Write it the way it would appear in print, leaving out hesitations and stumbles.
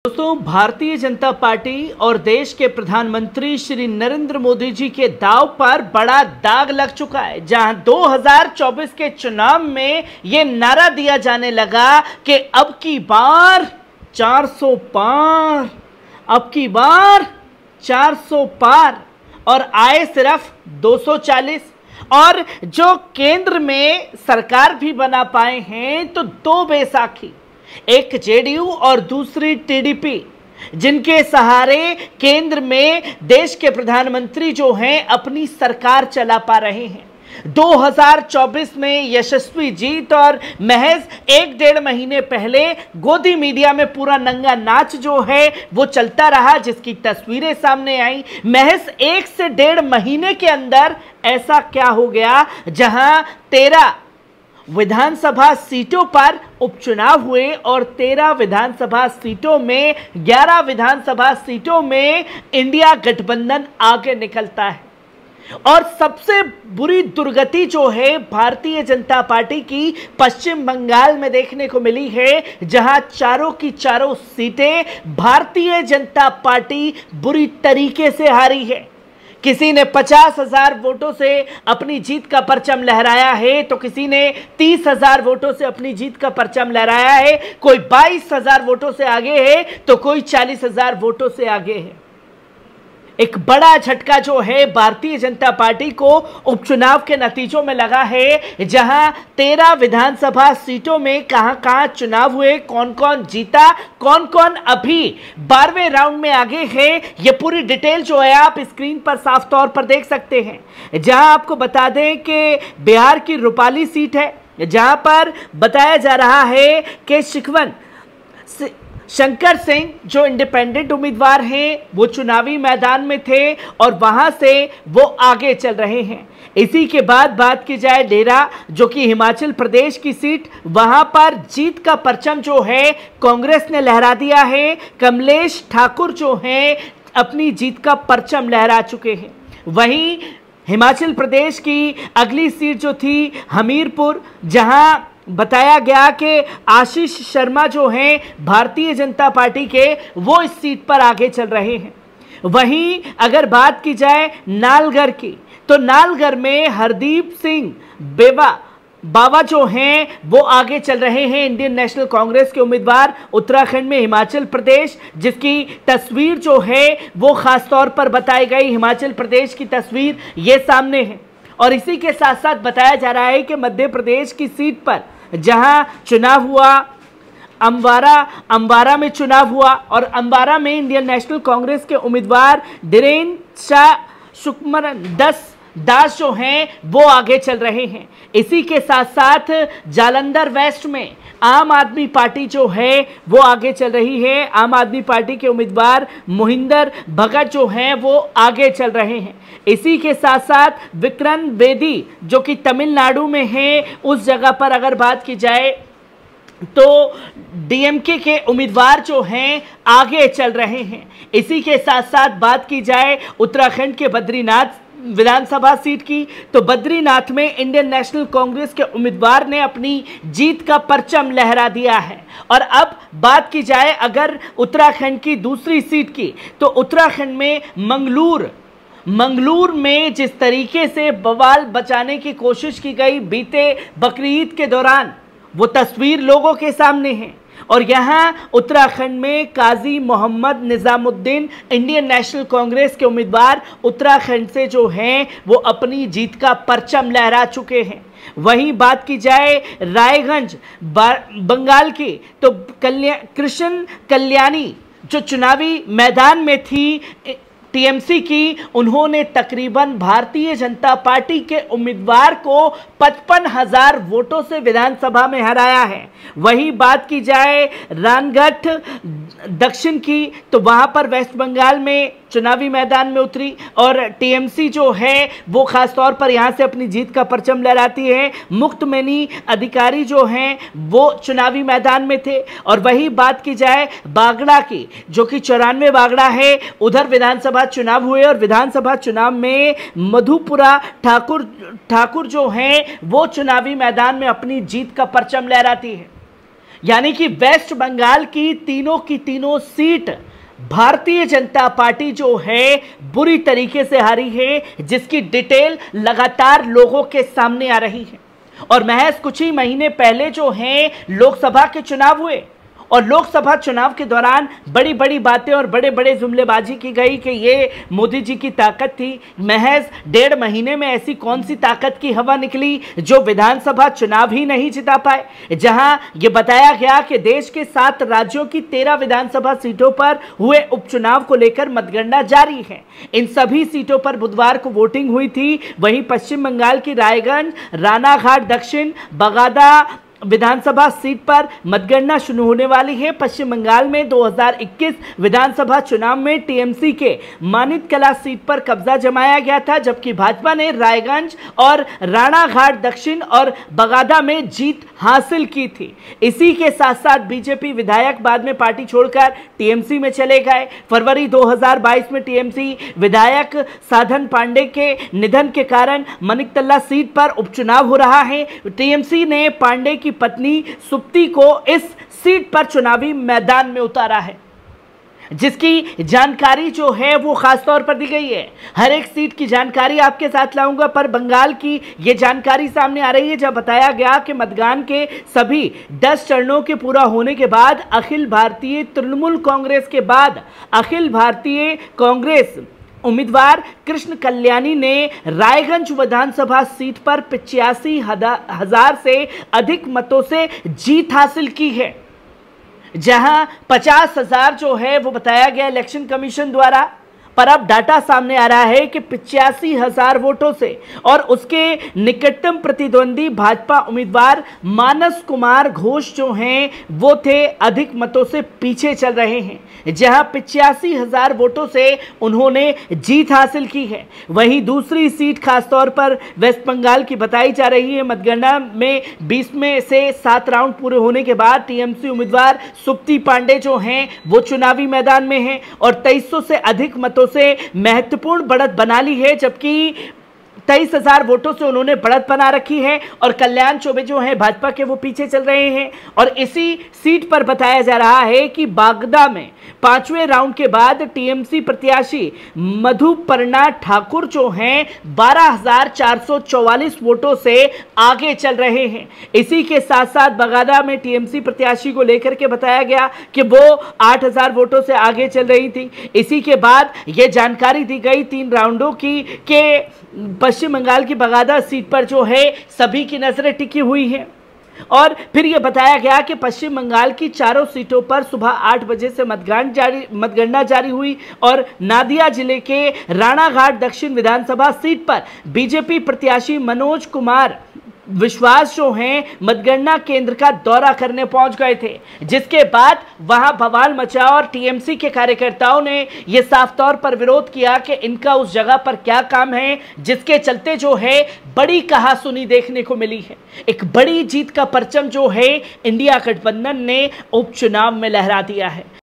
दोस्तों, भारतीय जनता पार्टी और देश के प्रधानमंत्री श्री नरेंद्र मोदी जी के दांव पर बड़ा दाग लग चुका है। जहां 2024 के चुनाव में यह नारा दिया जाने लगा कि अब की बार 400 पार, अब की बार 400 पार, और आए सिर्फ 240। और जो केंद्र में सरकार भी बना पाए हैं तो दो बैसाखी, एक जेडीयू और दूसरी टीडीपी, जिनके सहारे केंद्र में देश के प्रधानमंत्री जो हैं अपनी सरकार चला पा रहे हैं। 2024 में यशस्वी जीत और महज 1-1.5 महीने पहले गोदी मीडिया में पूरा नंगा नाच जो है वो चलता रहा, जिसकी तस्वीरें सामने आई। महज 1 से 1.5 महीने के अंदर ऐसा क्या हो गया जहां 13 विधानसभा सीटों पर उपचुनाव हुए और 13 विधानसभा सीटों में 11 विधानसभा सीटों में इंडिया गठबंधन आगे निकलता है। और सबसे बुरी दुर्गति जो है भारतीय जनता पार्टी की पश्चिम बंगाल में देखने को मिली है, जहां चारों की चारों सीटें भारतीय जनता पार्टी बुरी तरीके से हारी है। किसी ने 50,000 वोटों से अपनी जीत का परचम लहराया है तो किसी ने 30,000 वोटों से अपनी जीत का परचम लहराया है। कोई 22,000 वोटों से आगे है तो कोई 40,000 वोटों से आगे है। एक बड़ा झटका जो है भारतीय जनता पार्टी को उपचुनाव के नतीजों में लगा है, जहां 13 विधानसभा सीटों में कहां चुनाव हुए, कौन कौन जीता, कौन कौन अभी 12वें राउंड में आगे है। ये पूरी डिटेल जो है आप स्क्रीन पर साफ तौर पर देख सकते हैं। जहां आपको बता दें कि बिहार की रूपाली सीट है, जहां पर बताया जा रहा है कि शिखवन शंकर सिंह जो इंडिपेंडेंट उम्मीदवार हैं वो चुनावी मैदान में थे और वहां से वो आगे चल रहे हैं। इसी के बाद बात की जाए डेरा, जो कि हिमाचल प्रदेश की सीट, वहां पर जीत का परचम जो है कांग्रेस ने लहरा दिया है। कमलेश ठाकुर जो हैं अपनी जीत का परचम लहरा चुके हैं। वहीं हिमाचल प्रदेश की अगली सीट जो थी हमीरपुर, जहां बताया गया कि आशीष शर्मा जो हैं भारतीय जनता पार्टी के, वो इस सीट पर आगे चल रहे हैं। वहीं अगर बात की जाए नालगढ़ की, तो नालगढ़ में हरदीप सिंह बावा जो हैं वो आगे चल रहे हैं, इंडियन नेशनल कांग्रेस के उम्मीदवार। उत्तराखंड में हिमाचल प्रदेश, जिसकी तस्वीर जो है वो खास तौर पर बताई गई, हिमाचल प्रदेश की तस्वीर ये सामने है। और इसी के साथ साथ बताया जा रहा है कि मध्य प्रदेश की सीट पर जहां चुनाव हुआ, अंबारा में चुनाव हुआ और अंबारा में इंडियन नेशनल कांग्रेस के उम्मीदवार धीरेन शाह सुकमरन दास जो हैं वो आगे चल रहे हैं। इसी के साथ साथ जालंधर वेस्ट में आम आदमी पार्टी जो है वो आगे चल रही है। आम आदमी पार्टी के उम्मीदवार मोहिंदर भगत जो हैं वो आगे चल रहे हैं। इसी के साथ साथ विक्रम बेदी जो कि तमिलनाडु में है, उस जगह पर अगर बात की जाए तो डीएमके के उम्मीदवार जो हैं आगे चल रहे हैं। इसी के साथ साथ बात की जाए उत्तराखंड के बद्रीनाथ विधानसभा सीट की, तो बद्रीनाथ में इंडियन नेशनल कांग्रेस के उम्मीदवार ने अपनी जीत का परचम लहरा दिया है। और अब बात की जाए अगर उत्तराखंड की दूसरी सीट की, तो उत्तराखंड में मंगलूर में जिस तरीके से बवाल बचाने की कोशिश की गई बीते बकरीद के दौरान, वो तस्वीर लोगों के सामने है। और यहां उत्तराखंड में Qazi Mohammad Nizamuddin Indian National Congress के उम्मीदवार उत्तराखंड से जो हैं वो अपनी जीत का परचम लहरा चुके हैं। वहीं बात की जाए रायगंज बंगाल की, तो कृष्ण कल्याणी जो चुनावी मैदान में थी टीएमसी की, उन्होंने तकरीबन भारतीय जनता पार्टी के उम्मीदवार को 55,000 वोटों से विधानसभा में हराया है। वहीं बात की जाए रानगढ़ दक्षिण की, तो वहां पर वेस्ट बंगाल में चुनावी मैदान में उतरी और टीएमसी जो है वो खास तौर पर यहां से अपनी जीत का परचम लहराती है। मुक्तमनी अधिकारी जो हैं वो चुनावी मैदान में थे। और वही बात की जाए बागड़ा की, जो कि 94 बागड़ा है, उधर विधानसभा चुनाव हुए और विधानसभा चुनाव में मधुपुरा ठाकुर जो हैं वो चुनावी मैदान में अपनी जीत का परचम लहराती है। यानी कि वेस्ट बंगाल की तीनों सीट भारतीय जनता पार्टी जो है बुरी तरीके से हारी है, जिसकी डिटेल लगातार लोगों के सामने आ रही है। और महज कुछ ही महीने पहले जो हैं लोकसभा के चुनाव हुए और लोकसभा चुनाव के दौरान बड़ी बड़ी बातें और बड़े बड़े जुमलेबाजी की गई कि ये मोदी जी की ताकत थी। महज 1.5 महीने में ऐसी कौन सी ताकत की हवा निकली जो विधानसभा चुनाव ही नहीं जिता पाए, जहां ये बताया गया कि देश के 7 राज्यों की 13 विधानसभा सीटों पर हुए उपचुनाव को लेकर मतगणना जारी है। इन सभी सीटों पर बुधवार को वोटिंग हुई थी। वहीं पश्चिम बंगाल की रायगंज, रानाघाट दक्षिण, बगादा विधानसभा सीट पर मतगणना शुरू होने वाली है। पश्चिम बंगाल में 2021 विधानसभा चुनाव में टीएमसी के मानिककला सीट पर कब्जा जमाया गया था, जबकि भाजपा ने रायगंज और राणाघाट दक्षिण और बगादा में जीत हासिल की थी। इसी के साथ साथ बीजेपी विधायक बाद में पार्टी छोड़कर टीएमसी में चले गए। फरवरी 2022 में टीएमसी विधायक साधन पांडे के निधन के कारण मानिककला सीट पर उपचुनाव हो रहा है। टीएमसी ने पांडे की पत्नी सुप्ती को इस सीट पर चुनावी मैदान में उतारा है, जिसकी जानकारी जो है वो खास तौर पर दी गई है। हर एक सीट की जानकारी आपके साथ लाऊंगा, पर बंगाल की ये जानकारी सामने आ रही है जब बताया गया कि मतदान के सभी 10 चरणों के पूरा होने के बाद अखिल भारतीय तृणमूल कांग्रेस के बाद अखिल भारतीय कांग्रेस उम्मीदवार कृष्ण कल्याणी ने रायगंज विधानसभा सीट पर 85,000 से अधिक मतों से जीत हासिल की है, जहां 50,000 जो है वो बताया गया इलेक्शन कमीशन द्वारा। पर अब डाटा सामने आ रहा है कि 85,000 वोटों से और उसके निकटतम प्रतिद्वंदी भाजपा उम्मीदवार मानस कुमार घोष जो हैं वो थे अधिक मतों से पीछे चल रहे हैं, जहां 85,000 वोटों से उन्होंने जीत हासिल की है। वहीं दूसरी सीट खासतौर पर वेस्ट बंगाल की बताई जा रही है। मतगणना में 20 में से 7 राउंड पूरे होने के बाद टीएमसी उम्मीदवार सुप्ती पांडे जो हैं वो चुनावी मैदान में हैं और 2300 से अधिक मतों से महत्वपूर्ण बढ़त बना ली है, जबकि 23,000 वोटों से उन्होंने बढ़त बना रखी है और कल्याण चौबे जो हैं भाजपा के वो पीछे चल रहे हैं। और इसी सीट पर बताया जा रहा है कि बागदा में 5वें राउंड के बाद टीएमसी प्रत्याशी मधुपर्णा ठाकुर जो हैं 12,444 वोटों से आगे चल रहे हैं। इसी के साथ साथ बगादा में टीएमसी प्रत्याशी को लेकर के बताया गया कि वो 8,000 वोटों से आगे चल रही थी। इसी के बाद ये जानकारी दी गई 3 राउंडों की के पश्चिम बंगाल की बगादा सीट पर जो है सभी की नजरें टिकी हुई हैं। और फिर यह बताया गया कि पश्चिम बंगाल की 4 सीटों पर सुबह 8 बजे से मतगणना जारी हुई और नादिया जिले के राणाघाट दक्षिण विधानसभा सीट पर बीजेपी प्रत्याशी मनोज कुमार विश्वास जो हैं मतगणना केंद्र का दौरा करने पहुंच गए थे, जिसके बाद वहां बवाल मचा और टीएमसी के कार्यकर्ताओं ने यह साफ तौर पर विरोध किया कि इनका उस जगह पर क्या काम है, जिसके चलते जो है बड़ी कहासुनी देखने को मिली है। एक बड़ी जीत का परचम जो है इंडिया गठबंधन ने उपचुनाव में लहरा दिया है।